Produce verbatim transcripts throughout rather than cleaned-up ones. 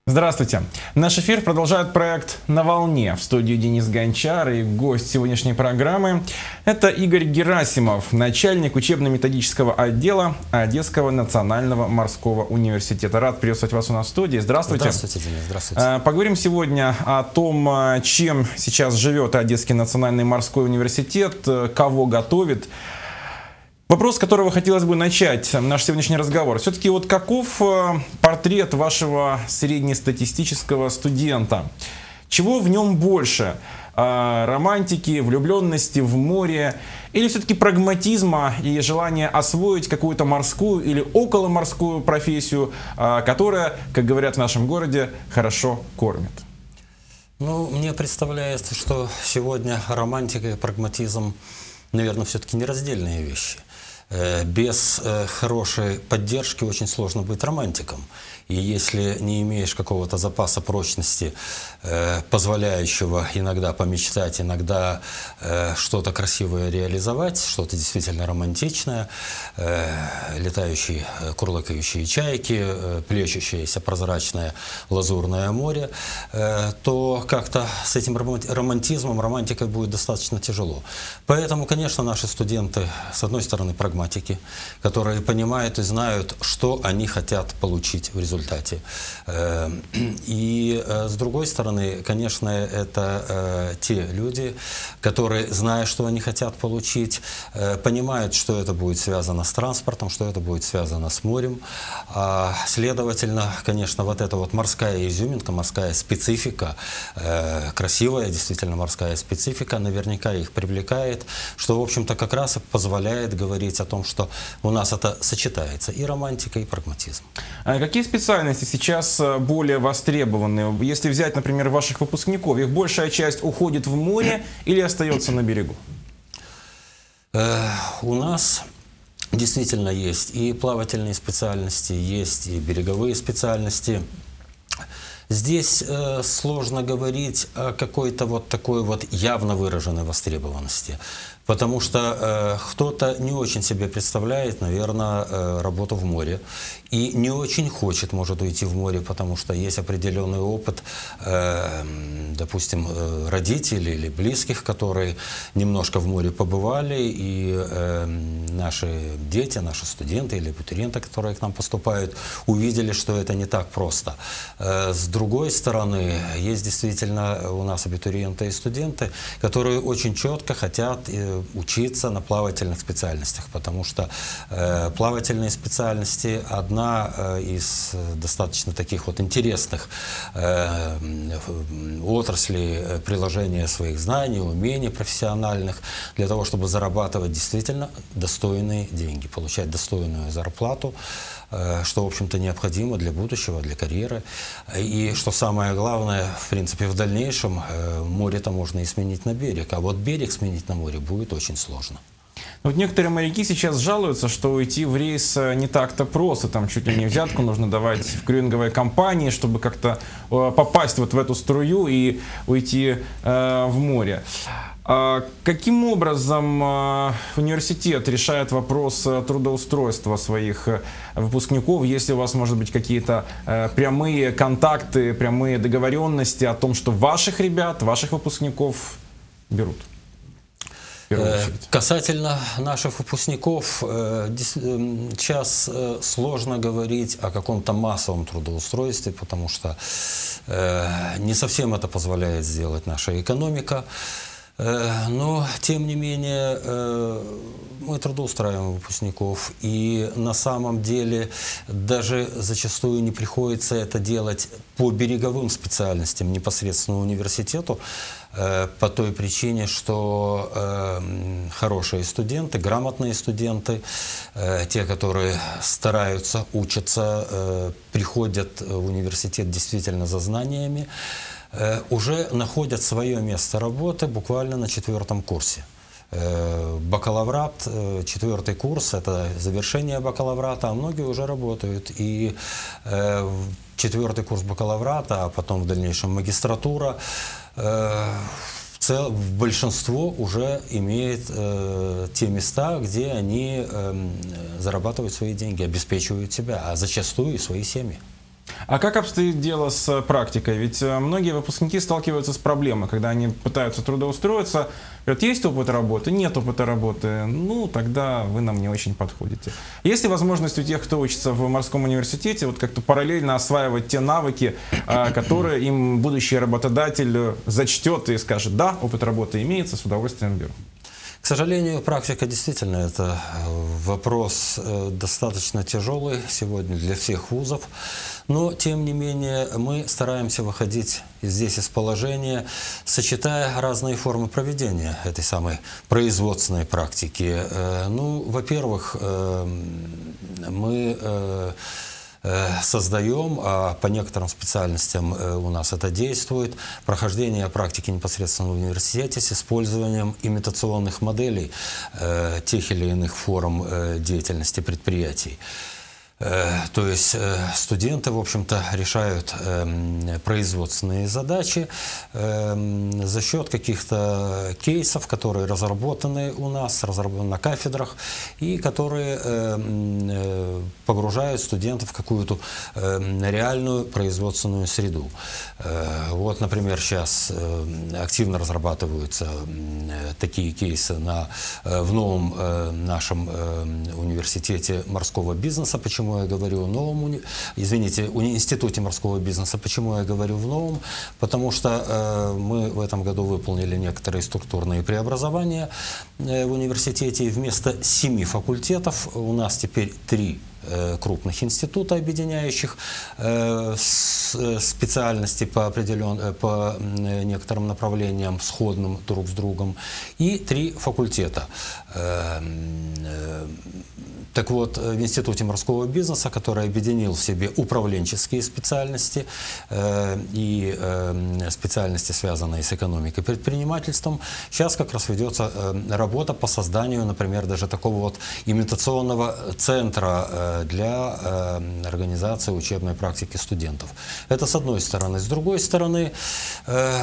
Здравствуйте. Наш эфир продолжает проект «На волне». В студии Денис Гончар, и гость сегодняшней программы – это Игорь Герасимов, начальник учебно-методического отдела Одесского национального морского университета. Рад приветствовать вас у нас в студии. Здравствуйте. Здравствуйте, Денис. Здравствуйте. Поговорим сегодня о том, чем сейчас живет Одесский национальный морской университет, кого готовит. Вопрос, с которого хотелось бы начать наш сегодняшний разговор. Все-таки вот каков портрет вашего среднестатистического студента? Чего в нем больше? Романтики, влюбленности в море? Или все-таки прагматизма и желания освоить какую-то морскую или околоморскую профессию, которая, как говорят в нашем городе, хорошо кормит? Ну, мне представляется, что сегодня романтика и прагматизм, наверное, все-таки нераздельные вещи. Без хорошей поддержки очень сложно быть романтиком. И если не имеешь какого-то запаса прочности, позволяющего иногда помечтать, иногда что-то красивое реализовать, что-то действительно романтичное, летающие, курлыкающие чайки, плещущееся прозрачное лазурное море, то как-то с этим романтизмом, романтикой будет достаточно тяжело. Поэтому, конечно, наши студенты, с одной стороны, прагматики, которые понимают и знают, что они хотят получить в результате. И с другой стороны, конечно, это те люди, которые, зная, что они хотят получить, понимают, что это будет связано с транспортом, что это будет связано с морем. Следовательно, конечно, вот эта вот морская изюминка, морская специфика, красивая действительно морская специфика, наверняка их привлекает, что, в общем-то, как раз и позволяет говорить о том, что у нас это сочетается и романтика, и прагматизм. А какие специальности сейчас более востребованы? Если взять, например, ваших выпускников, их большая часть уходит в море или остается на берегу? Э, у нас действительно есть и плавательные специальности, есть и береговые специальности. Здесь э, сложно говорить о какой-то вот такой вот явно выраженной востребованности. Потому что э, кто-то не очень себе представляет, наверное, э, работу в море. И не очень хочет, может, уйти в море, потому что есть определенный опыт, э, допустим, э, родителей или близких, которые немножко в море побывали. И э, наши дети, наши студенты или абитуриенты, которые к нам поступают, увидели, что это не так просто. Э, с другой стороны, есть действительно у нас абитуриенты и студенты, которые очень четко хотят э, учиться на плавательных специальностях, потому что э, плавательные специальности одна из достаточно таких вот интересных э, отраслей приложения своих знаний, умений профессиональных для того, чтобы зарабатывать действительно достойные деньги, получать достойную зарплату, э, что, в общем-то, необходимо для будущего, для карьеры. И что самое главное, в принципе, в дальнейшем э, море-то можно и сменить на берег, а вот берег сменить на море будет очень сложно. Вот некоторые моряки сейчас жалуются, что уйти в рейс не так-то просто. Там чуть ли не взятку нужно давать в крюинговой компании, чтобы как-то попасть вот в эту струю и уйти э, в море. А каким образом э, университет решает вопрос трудоустройства своих выпускников, если у вас, может быть, какие-то э, прямые контакты, прямые договоренности о том, что ваших ребят, ваших выпускников берут? Касательно наших выпускников, сейчас сложно говорить о каком-то массовом трудоустройстве, потому что не совсем это позволяет сделать наша экономика. Но, тем не менее, мы трудоустраиваем выпускников, и на самом деле даже зачастую не приходится это делать по береговым специальностям непосредственно университету, по той причине, что э, хорошие студенты, грамотные студенты, э, те, которые стараются, учатся, э, приходят в университет действительно за знаниями, э, уже находят свое место работы буквально на четвертом курсе. Э, бакалаврат, э, четвертый курс, это завершение бакалаврата, а многие уже работают. И э, четвертый курс бакалаврата, а потом в дальнейшем магистратура, Цел, большинство уже имеет э, те места, где они э, зарабатывают свои деньги, обеспечивают себя, а зачастую и свои семьи. А как обстоит дело с практикой? Ведь многие выпускники сталкиваются с проблемой, когда они пытаются трудоустроиться, говорят, есть опыт работы, нет опыта работы, ну, тогда вы нам не очень подходите. Есть ли возможность у тех, кто учится в морском университете, вот как-то параллельно осваивать те навыки, которые им будущий работодатель зачтет и скажет, да, опыт работы имеется, с удовольствием беру? К сожалению, практика действительно это вопрос достаточно тяжелый сегодня для всех вузов, но тем не менее мы стараемся выходить здесь из положения, сочетая разные формы проведения этой самой производственной практики. Ну, во-первых, мы создаем, а по некоторым специальностям у нас это действует, прохождение практики непосредственно в университете с использованием имитационных моделей тех или иных форм деятельности предприятий. То есть студенты, в общем-то, решают производственные задачи за счет каких-то кейсов, которые разработаны у нас, разработаны на кафедрах, и которые погружают студентов в какую-то реальную производственную среду. Вот, например, сейчас активно разрабатываются такие кейсы на, в новом нашем университете морского бизнеса. Почему я говорю о новом, извините, институте морского бизнеса. Почему я говорю в новом? Потому что э, мы в этом году выполнили некоторые структурные преобразования э, в университете. И вместо семи факультетов у нас теперь три крупных института, объединяющих э, с, специальности по, определен, по некоторым направлениям, сходным друг с другом, и три факультета. Э, э, так вот, в Институте морского бизнеса, который объединил в себе управленческие специальности э, и э, специальности, связанные с экономикой и предпринимательством, сейчас как раз ведется э, работа по созданию, например, даже такого вот имитационного центра э, для э, организации учебной практики студентов. Это с одной стороны. С другой стороны, э,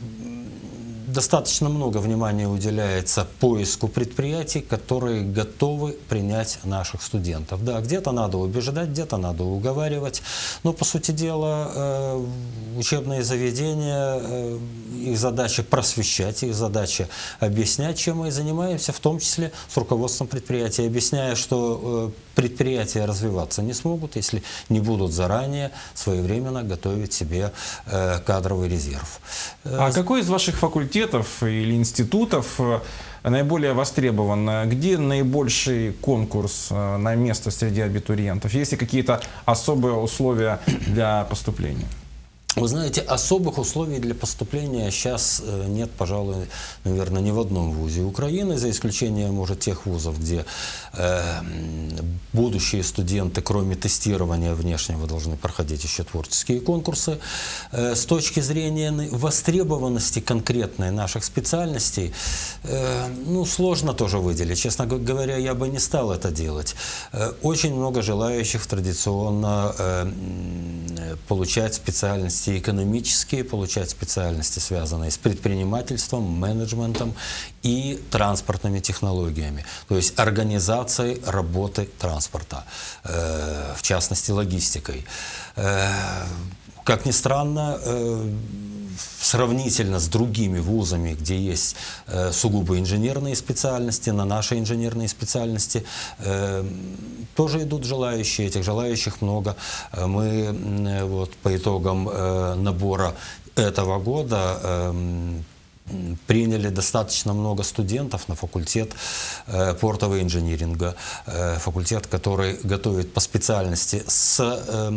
достаточно много внимания уделяется поиску предприятий, которые готовы принять наших студентов. Да, где-то надо убеждать, где-то надо уговаривать, но, по сути дела, э, учебные заведения, э, их задача просвещать, их задача объяснять, чем мы и занимаемся, в том числе с руководством предприятия, объясняя, что э, предприятия развиваться не смогут, если не будут заранее своевременно готовить себе э, кадровый резерв. А какой из ваших факультетов или институтов наиболее востребован? Где наибольший конкурс на место среди абитуриентов? Есть ли какие-то особые условия для поступления? Вы знаете, особых условий для поступления сейчас нет, пожалуй, наверное, ни в одном вузе Украины, за исключением, может, тех вузов, где э, будущие студенты, кроме тестирования внешнего, должны проходить еще творческие конкурсы. Э, с точки зрения востребованности конкретной наших специальностей, э, ну, сложно тоже выделить. Честно говоря, я бы не стал это делать. Э, очень много желающих традиционно э, получать специальности экономические, получать специальности, связанные с предпринимательством, менеджментом и транспортными технологиями, то есть организацией работы транспорта, э, в частности логистикой. Э, как ни странно, э, сравнительно с другими вузами, где есть э, сугубо инженерные специальности, на наши инженерные специальности э, тоже идут желающие, этих желающих много. Мы э, вот, по итогам э, набора этого года э, приняли достаточно много студентов на факультет э, портового инжиниринга, э, факультет, который готовит по специальности с э,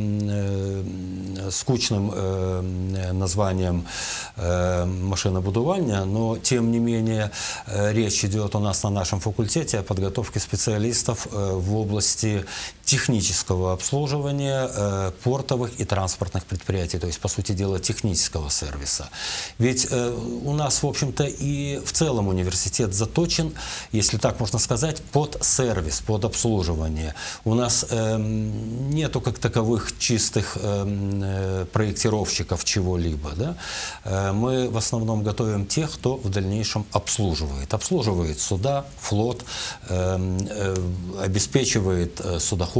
э, скучным э, названием э, машинобудования, но тем не менее э, речь идет у нас на нашем факультете о подготовке специалистов э, в области технического обслуживания э, портовых и транспортных предприятий, то есть, по сути дела, технического сервиса. Ведь э, у нас, в общем-то, и в целом университет заточен, если так можно сказать, под сервис, под обслуживание. У нас э, нету как таковых чистых э, проектировщиков чего-либо. Да? Э, мы в основном готовим тех, кто в дальнейшем обслуживает. Обслуживает суда, флот, э, э, обеспечивает э, судоходство,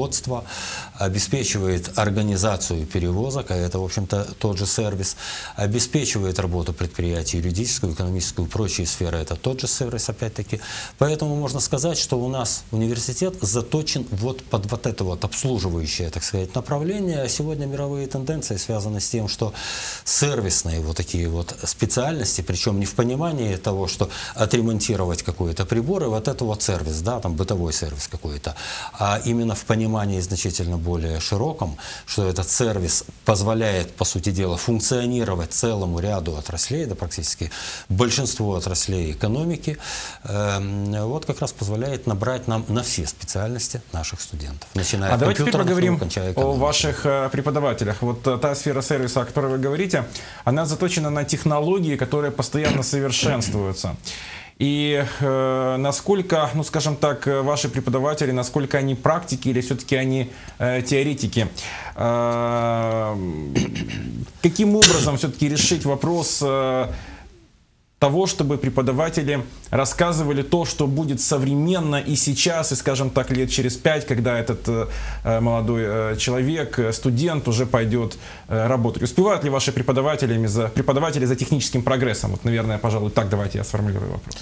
судоходство, обеспечивает организацию перевозок, а это, в общем-то, тот же сервис, обеспечивает работу предприятий, юридическую, экономическую, прочие сферы, это тот же сервис, опять-таки. Поэтому можно сказать, что у нас университет заточен вот под вот это вот обслуживающее, так сказать, направление. А сегодня мировые тенденции связаны с тем, что сервисные вот такие вот специальности, причем не в понимании того, что отремонтировать какой-то прибор, и вот это вот сервис, да, там бытовой сервис какой-то, а именно в понимании значительно более широком, что этот сервис позволяет, по сути дела, функционировать целому ряду отраслей, да, практически большинству отраслей экономики, э, вот как раз позволяет набрать нам на все специальности наших студентов, начиная а от давайте теперь поговорим кончая о ваших э, преподавателях. Вот э, та сфера сервиса, о которой вы говорите, она заточена на технологии, которые постоянно совершенствуются. И э, насколько, ну скажем так, ваши преподаватели, насколько они практики или все-таки они э, теоретики? Э, каким образом все-таки решить вопрос э, того, чтобы преподаватели рассказывали то, что будет современно и сейчас, и, скажем так, лет через пять, когда этот э, молодой э, человек, студент уже пойдет э, работать. Успевают ли ваши преподаватели за, преподаватели за техническим прогрессом? Вот, наверное, пожалуй, так давайте я сформулирую вопрос.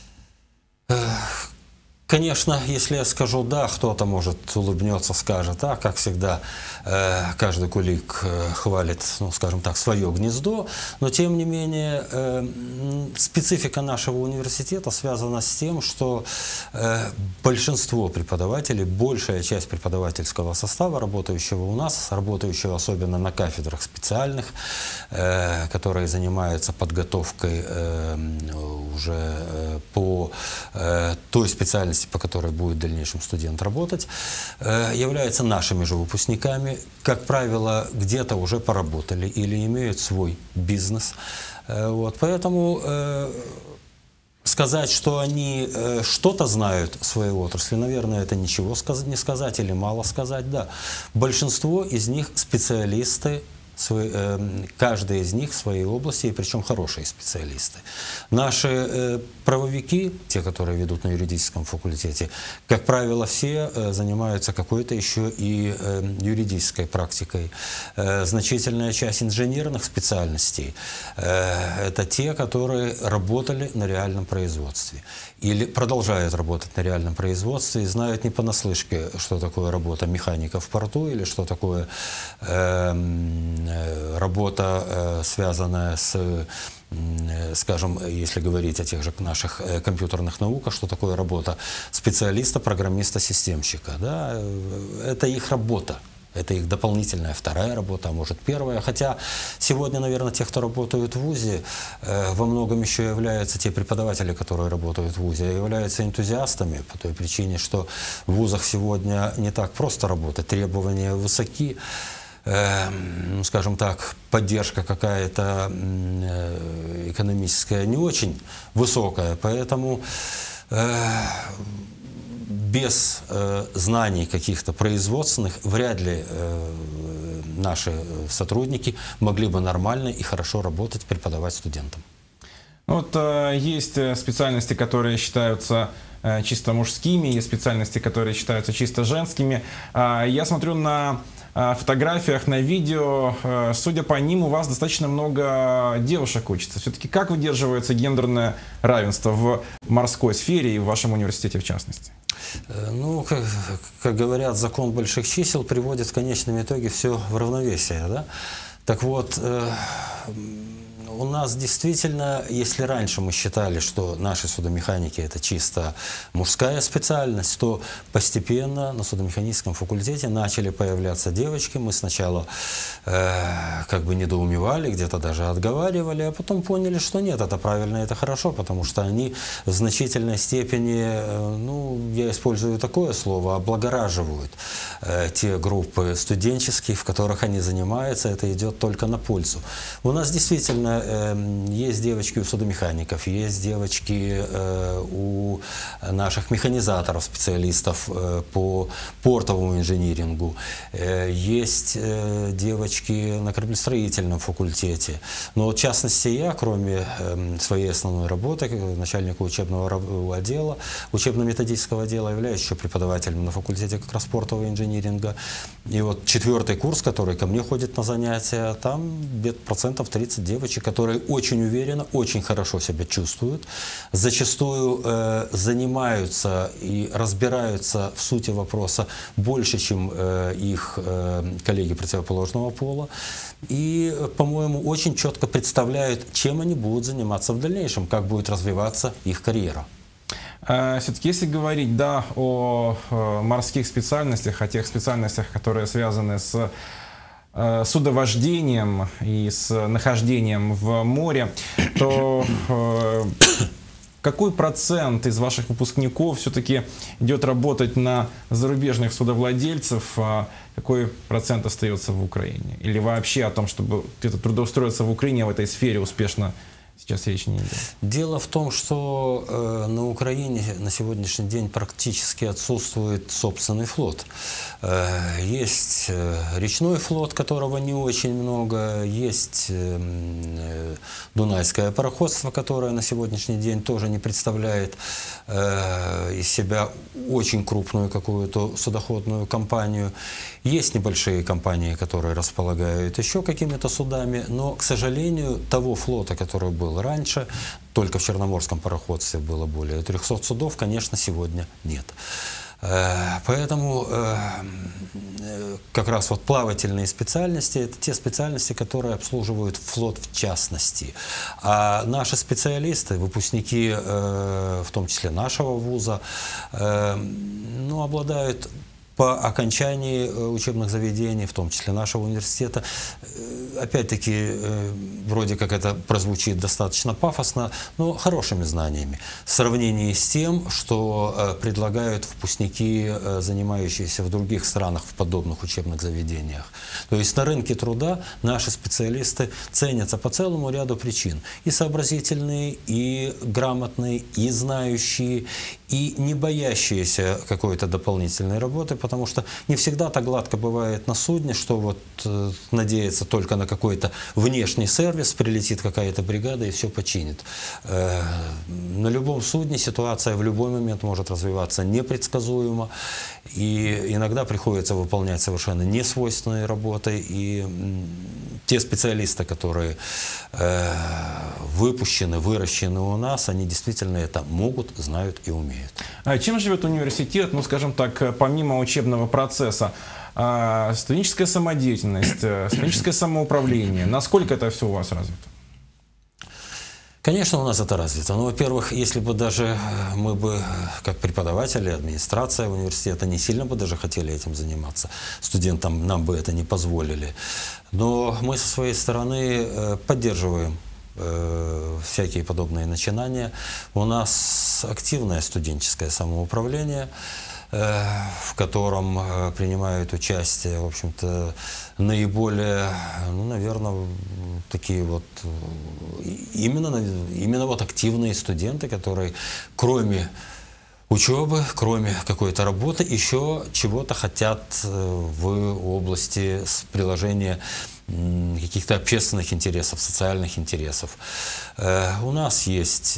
Конечно, если я скажу «да», кто-то, может, улыбнется, скажет «а», как всегда, э, каждый кулик э, хвалит, ну, скажем так, свое гнездо, но, тем не менее, э, специфика нашего университета связана с тем, что э, большинство преподавателей, большая часть преподавательского состава, работающего у нас, работающего особенно на кафедрах специальных, э, которые занимаются подготовкой э, уже э, по э, той специальности, по которой будет в дальнейшем студент работать, являются нашими же выпускниками. Как правило, где-то уже поработали или имеют свой бизнес. Вот. Поэтому сказать, что они что-то знают в своей отрасли, наверное, это ничего не сказать или мало сказать. Да. Большинство из них специалисты, каждый из них в своей области, и причем хорошие специалисты. Наши э, правовики, те, которые ведут на юридическом факультете, как правило, все э, занимаются какой-то еще и э, юридической практикой. Э, значительная часть инженерных специальностей э, это те, которые работали на реальном производстве или продолжают работать на реальном производстве и знают не понаслышке, что такое работа механика в порту или что такое э, работа, связанная с, скажем, если говорить о тех же наших компьютерных науках, что такое работа специалиста, программиста, системщика. Да? Это их работа. Это их дополнительная вторая работа, а может первая. Хотя сегодня, наверное, те, кто работают в ВУЗе, во многом еще являются те преподаватели, которые работают в ВУЗе, являются энтузиастами по той причине, что в ВУЗах сегодня не так просто работать, требования высоки. Э, ну, скажем так, поддержка какая-то э, экономическая не очень высокая, поэтому э, без э, знаний каких-то производственных вряд ли э, наши сотрудники могли бы нормально и хорошо работать, преподавать студентам. Вот э, есть специальности, которые считаются э, чисто мужскими, есть специальности, которые считаются чисто женскими. Э, я смотрю на фотографиях, на видео, судя по ним, у вас достаточно много девушек учится. Все-таки как выдерживается гендерное равенство в морской сфере и в вашем университете в частности? Ну, как, как говорят, закон больших чисел приводит в конечном итоге все в равновесие, да? Так вот, э, у нас действительно, если раньше мы считали, что наши судомеханики это чисто мужская специальность, то постепенно на судомеханическом факультете начали появляться девочки. Мы сначала э, как бы недоумевали, где-то даже отговаривали, а потом поняли, что нет, это правильно, это хорошо, потому что они в значительной степени, э, ну, я использую такое слово, облагораживают э, те группы студенческие, в которых они занимаются, это идет только на пользу. У нас действительно э, есть девочки у судомехаников, есть девочки э, у наших механизаторов, специалистов э, по портовому инжинирингу, э, есть э, девочки на кораблестроительном факультете. Но в частности я, кроме э, своей основной работы, начальника учебного отдела, учебно-методического отдела, являюсь еще преподавателем на факультете как раз портового инжиниринга. И вот четвертый курс, который ко мне ходит на занятия, там где-то процентов тридцать девочек, которые очень уверенно, очень хорошо себя чувствуют, зачастую э, занимаются и разбираются в сути вопроса больше, чем э, их э, коллеги противоположного пола. И, по-моему, очень четко представляют, чем они будут заниматься в дальнейшем, как будет развиваться их карьера. Все-таки, если говорить, да, о морских специальностях, о тех специальностях, которые связаны с судовождением и с нахождением в море, то какой процент из ваших выпускников все-таки идет работать на зарубежных судовладельцев, а какой процент остается в Украине? Или вообще о том, чтобы где-то трудоустроиться в Украине в этой сфере успешно сейчас речь не идет? Дело в том, что э, на Украине на сегодняшний день практически отсутствует собственный флот. Э, есть э, речной флот, которого не очень много, есть э, э, Дунайское пароходство, которое на сегодняшний день тоже не представляет э, из себя очень крупную какую-то судоходную компанию. Есть небольшие компании, которые располагают еще какими-то судами, но, к сожалению, того флота, который был раньше, только в Черноморском пароходстве было более трёхсот судов, конечно, сегодня нет. Поэтому как раз вот плавательные специальности – это те специальности, которые обслуживают флот в частности. А наши специалисты, выпускники, в том числе нашего вуза, ну, обладают по окончании учебных заведений, в том числе нашего университета, опять-таки, вроде как это прозвучит достаточно пафосно, но хорошими знаниями в сравнении с тем, что предлагают выпускники, занимающиеся в других странах в подобных учебных заведениях. То есть на рынке труда наши специалисты ценятся по целому ряду причин. И сообразительные, и грамотные, и знающие, и не боящиеся какой-то дополнительной работы, потому что не всегда так гладко бывает на судне, что вот э, надеяться только на какой-то внешний сервис, прилетит какая-то бригада и все починит. Э, на любом судне ситуация в любой момент может развиваться непредсказуемо, и иногда приходится выполнять совершенно несвойственные работы, и м, те специалисты, которые э, выпущены, выращены у нас, они действительно это могут, знают и умеют. А чем живет университет, ну, скажем так, помимо учебного процесса? А, студенческая самодеятельность, студенческое самоуправление, насколько это все у вас развито? Конечно, у нас это развито. Ну, во-первых, если бы даже мы бы, как преподаватели, администрация университета, не сильно бы даже хотели этим заниматься, студентам нам бы это не позволили. Но мы со своей стороны поддерживаем всякие подобные начинания. У нас активное студенческое самоуправление, в котором принимают участие, в общем-то, наиболее, ну, наверное, такие вот именно, именно вот активные студенты, которые кроме учебы, кроме какой-то работы, еще чего-то хотят в области приложения каких-то общественных интересов, социальных интересов. У нас есть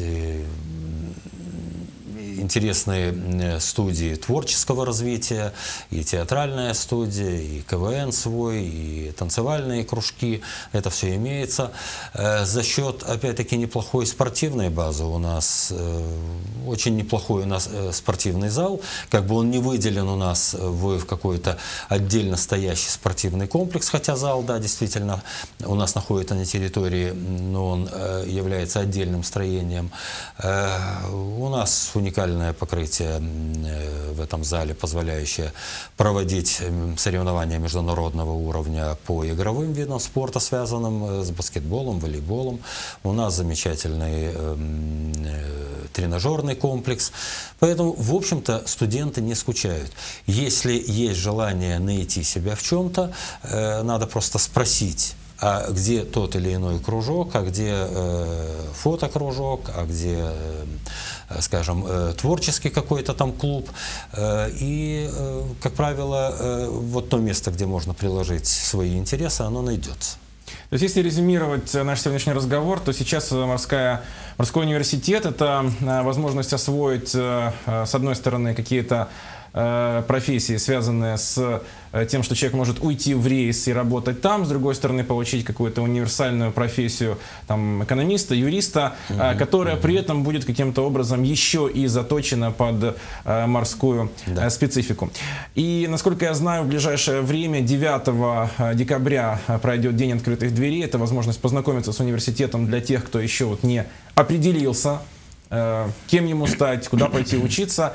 интересные студии творческого развития, и театральная студия, и КВН свой, и танцевальные кружки. Это все имеется. За счет, опять-таки, неплохой спортивной базы у нас, очень неплохой у нас спортивный зал. Как бы он не выделен у нас в, в какой-то отдельно стоящий спортивный комплекс, хотя зал, да, действительно, у нас находится на территории, но он является отдельным строением. У нас уникальный покрытие в этом зале, позволяющее проводить соревнования международного уровня по игровым видам спорта, связанным с баскетболом, волейболом. У нас замечательный тренажерный комплекс. Поэтому, в общем-то, студенты не скучают. Если есть желание найти себя в чем-то, надо просто спросить а где тот или иной кружок, а где э, фотокружок, а где, э, скажем, э, творческий какой-то там клуб. Э, и, э, как правило, э, вот то место, где можно приложить свои интересы, оно найдется. То есть, если резюмировать наш сегодняшний разговор, то сейчас морская, морской университет – это возможность освоить, с одной стороны, какие-то профессии, связанные с тем, что человек может уйти в рейс и работать там, с другой стороны, получить какую-то универсальную профессию там, экономиста, юриста, угу, которая угу. при этом будет каким-то образом еще и заточена под морскую да. специфику. И, насколько я знаю, в ближайшее время, девятого декабря, пройдет День открытых дверей. Это возможность познакомиться с университетом для тех, кто еще вот не определился, кем ему стать, куда пойти учиться.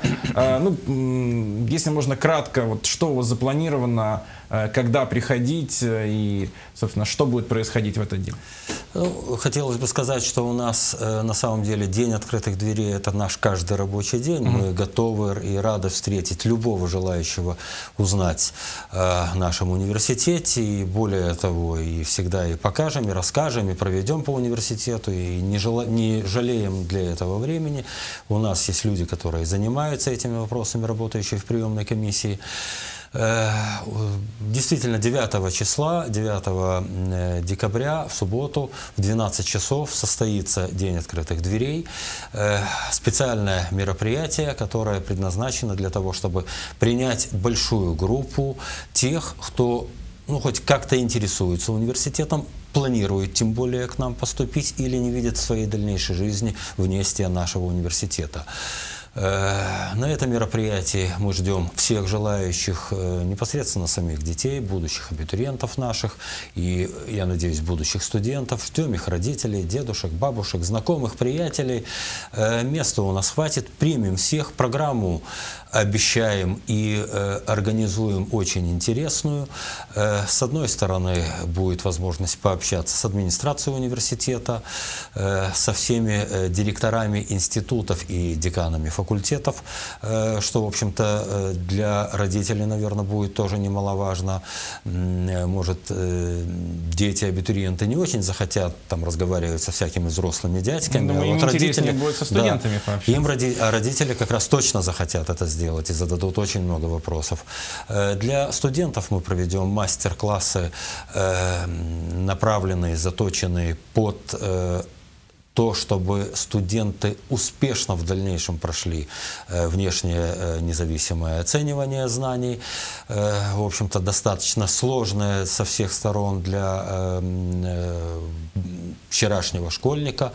Ну, если можно кратко, вот что у вас запланировано, когда приходить и, собственно, что будет происходить в этот день? Ну, хотелось бы сказать, что у нас на самом деле День открытых дверей – это наш каждый рабочий день. Mm-hmm. Мы готовы и рады встретить любого желающего узнать о нашем университете. И более того, и всегда и покажем, и расскажем, и проведем по университету, и не, жела... не жалеем для этого времени. У нас есть люди, которые занимаются этими вопросами, работающие в приемной комиссии. Действительно, девятого числа, девятого декабря, в субботу, в двенадцать часов состоится День открытых дверей. Специальное мероприятие, которое предназначено для того, чтобы принять большую группу тех, кто ну, хоть как-то интересуется университетом, планирует тем более к нам поступить или не видит в своей дальнейшей жизни вне стен нашего университета. На этом мероприятии мы ждем всех желающих, непосредственно самих детей, будущих абитуриентов наших и, я надеюсь, будущих студентов. Ждем их родителей, дедушек, бабушек, знакомых, приятелей. Места у нас хватит, примем всех. Программу обещаем и организуем очень интересную. С одной стороны, будет возможность пообщаться с администрацией университета, со всеми директорами институтов и деканами факультетов, что, в общем-то, для родителей, наверное, будет тоже немаловажно. Может, дети, абитуриенты не очень захотят там разговаривать со всякими взрослыми дядьками. Думаю, а им вот интереснее родители, будет со студентами да, пообщаться. Им роди, а родители как раз точно захотят это сделать и зададут очень много вопросов. Для студентов мы проведем мастер-классы, направленные, заточенные под то, чтобы студенты успешно в дальнейшем прошли внешнее независимое оценивание знаний. В общем-то, достаточно сложное со всех сторон для вчерашнего школьника.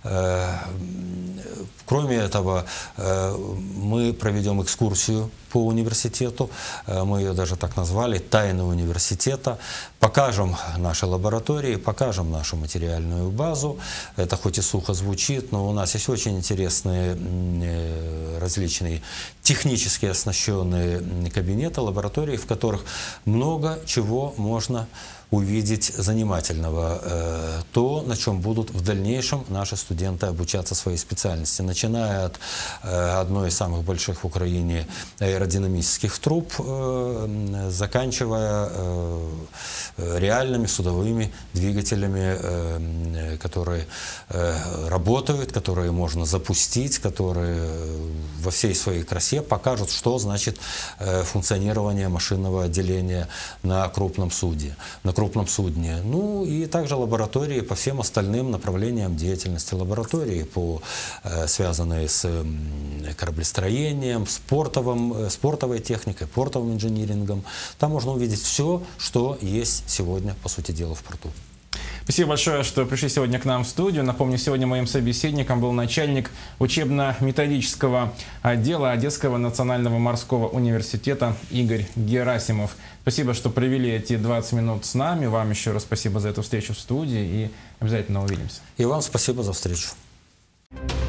Кроме этого, мы проведем экскурсию по университету. Мы ее даже так назвали «Тайны университета». Покажем наши лаборатории, покажем нашу материальную базу. Это хоть и сухо звучит, но у нас есть очень интересные различные технически оснащенные кабинеты, лаборатории, в которых много чего можно увидеть занимательного, то, на чем будут в дальнейшем наши студенты обучаться своей специальности, начиная от одной из самых больших в Украине аэродинамических труб, заканчивая реальными судовыми двигателями, которые работают, которые можно запустить, которые во всей своей красе покажут, что значит функционирование машинного отделения на крупном судне. На крупном судне. Ну и также лаборатории по всем остальным направлениям деятельности. Лаборатории, по, э, связанные с э, кораблестроением, спортовым, спортовой техникой, портовым инжинирингом. Там можно увидеть все, что есть сегодня, по сути дела, в порту. Спасибо большое, что пришли сегодня к нам в студию. Напомню, сегодня моим собеседником был начальник учебно-методического отдела Одесского национального морского университета Игорь Герасимов. Спасибо, что провели эти двадцать минут с нами. Вам еще раз спасибо за эту встречу в студии и обязательно увидимся. И вам спасибо за встречу.